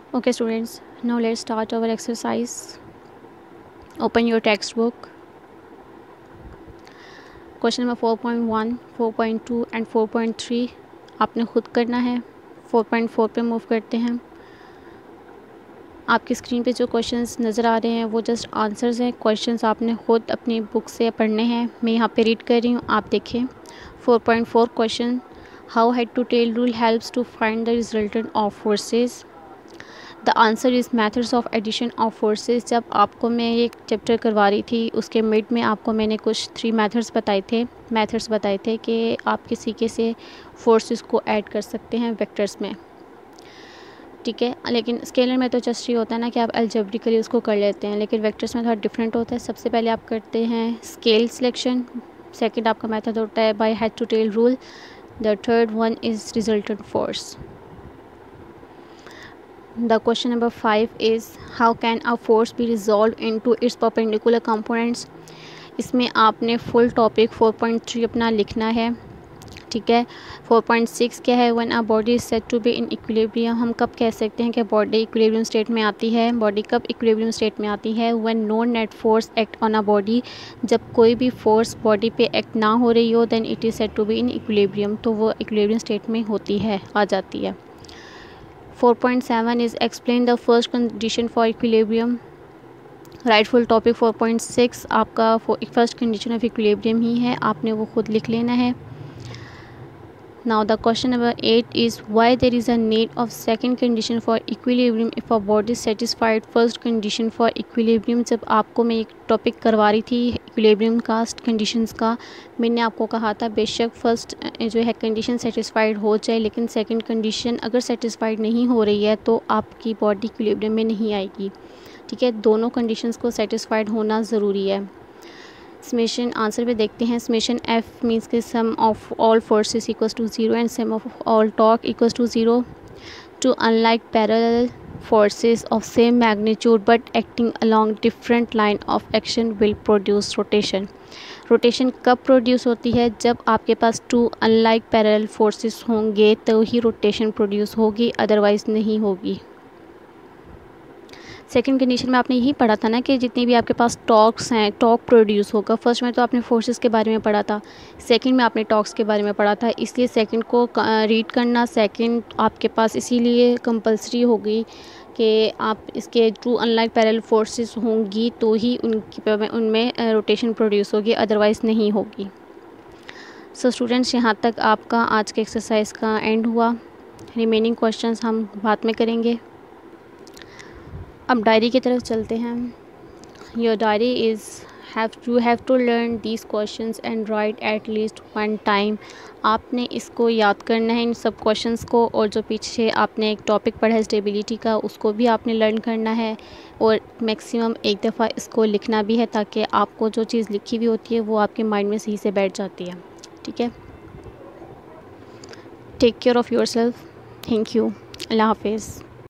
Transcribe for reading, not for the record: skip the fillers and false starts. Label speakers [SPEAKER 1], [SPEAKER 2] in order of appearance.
[SPEAKER 1] Okay students, now let's start our exercise. Open your textbook. Question number 4.1, 4.2 and 4.3 आपने खुद करना है। 4.4 पे मूव करते हैं। आपकी स्क्रीन पे जो क्वेश्चंस नज़र आ रहे हैं वो जस्ट आंसर्स हैं। क्वेश्चंस आपने खुद अपनी बुक से पढ़ने हैं। मैं यहाँ पे रीड कर रही हूँ, आप देखें। 4.4 question, how head to tail rule helps to find the resultant of forces. The answer is methods of addition of forces. जब आपको मैं ये चैप्टर करवा रही थी उसके मिड में आपको मैंने कुछ 3 मेथड्स बताए थे कि आप किसी के से फोर्सेस को ऐड कर सकते हैं वेक्टर्स में, ठीक है। लेकिन स्केलर में तो जस्ट ये होता है ना कि आप अलजेब्रिकली उसको कर लेते हैं, लेकिन वेक्टर्स में थोड़ा डिफरेंट होता है। सबसे पहले आप करते हैं स्केल सिलेक्शन। सेकंड आपका मेथड होता है by head to tail rule. The third one is resultant force. The question number 5 is how can a force be resolved into its perpendicular components। इसमें आपने फुल टॉपिक 4.3 अपना लिखना है, ठीक है। 4.6 क्या है, when a body is said to be in equilibrium. हम कब कह सकते हैं कि बॉडी इक्विलिब्रियम स्टेट में आती है। बॉडी कब इक्विलिब्रियम स्टेट में आती है, when no net force act on a body. जब कोई भी फोर्स बॉडी पे एक्ट ना हो रही हो, then it is said to be in equilibrium, तो वो इक्विलिब्रियम स्टेट में होती है, आ जाती है। 4.7 is explain the first condition for equilibrium। Rightful topic 4.6 आपका फर्स्ट कंडीशन ऑफ इक्विलिब्रियम ही है, आपने वो खुद लिख लेना है। Now the question number 8 is why there is a need of second condition for equilibrium if a body satisfied first condition for equilibrium। जब आपको मैं एक टॉपिक करवा रही थी इक्विलिब्रियम का कंडीशंस का, मैंने आपको कहा था बेशक फर्स्ट जो है कंडीशन सेटिस्फाइड हो जाए, लेकिन सेकंड कंडीशन अगर सेटिस्फाइड नहीं हो रही है तो आपकी बॉडी इक्विलिब्रियम में नहीं आएगी, ठीक है। दोनों कंडीशंस को सेटिस्फाइड होना ज़रूरी है। समेशन आंसर पे देखते हैं। समेशन एफ मीन्स के sum of all forces equals to 0 and sum of all torque equals to 0 two unlike parallel forces of same magnitude but acting along different line of action will produce rotation। Rotation कब produce होती है, जब आपके पास 2 unlike parallel forces होंगे तो ही rotation produce होगी, otherwise नहीं होगी। सेकंड कंडीशन में आपने यही पढ़ा था ना कि जितनी भी आपके पास टॉर्क्स हैं टॉर्क प्रोड्यूस होगा। फर्स्ट में तो आपने फोर्सेस के बारे में पढ़ा था, सेकंड में आपने टॉर्क्स के बारे में पढ़ा था, इसलिए सेकंड को रीड करना सेकंड आपके पास इसीलिए कंपलसरी होगी कि आप इसके 2 अनलाइक पैरेलल फोर्सेस होंगी तो ही उनमें रोटेशन प्रोड्यूस होगी, अदरवाइज़ नहीं होगी। सो स्टूडेंट्स, यहाँ तक आपका आज के एक्सरसाइज का एंड हुआ। रिमेनिंग क्वेश्चंस हम बाद में करेंगे। अब डायरी की तरफ चलते हैं। Your diary is you have to learn these questions and write at least 1 time. आपने इसको याद करना है इन सब क्वेश्चंस को, और जो पीछे आपने एक टॉपिक पढ़ा है स्टेबिलिटी का, उसको भी आपने लर्न करना है, और मैक्सिमम एक दफ़ा इसको लिखना भी है ताकि आपको जो चीज़ लिखी हुई होती है वो आपके माइंड में सही से बैठ जाती है, ठीक है। Take care of yourself. Thank you. अल्लाह हाफिज़।